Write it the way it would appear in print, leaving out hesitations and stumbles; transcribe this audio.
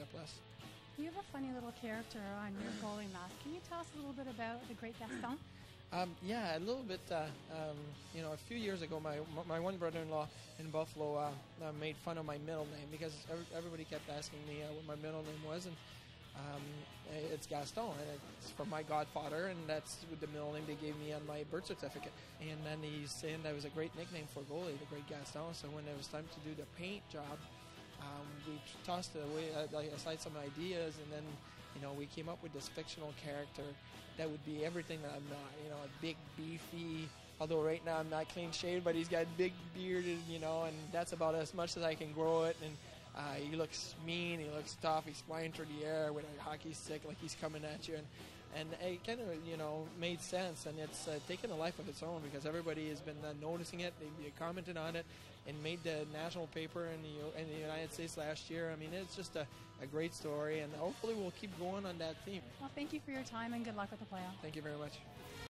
Plus. You have a funny little character on your goalie mask. Can you tell us a little bit about the great Gaston? Yeah, a little bit. A few years ago, my one brother-in-law in Buffalo made fun of my middle name because everybody kept asking me what my middle name was, and it's Gaston, and it's from my godfather, and that's the middle name they gave me on my birth certificate. And then he's saying that was a great nickname for a goalie, the great Gaston. So when it was time to do the paint job, we tossed it away, aside some ideas, and then we came up with this fictional character that would be everything that I'm not. A big, beefy. Although right now I'm not clean shaved, but he's got big bearded, and that's about as much as I can grow it. And he looks mean, he looks tough, he's flying through the air with a hockey stick like he's coming at you. And it kind of, made sense, and it's taken a life of its own because everybody has been noticing it, they've commented on it, and made the national paper in the United States last year. I mean, it's just a great story, and hopefully we'll keep going on that theme. Well, thank you for your time, and good luck with the playoff. Thank you very much.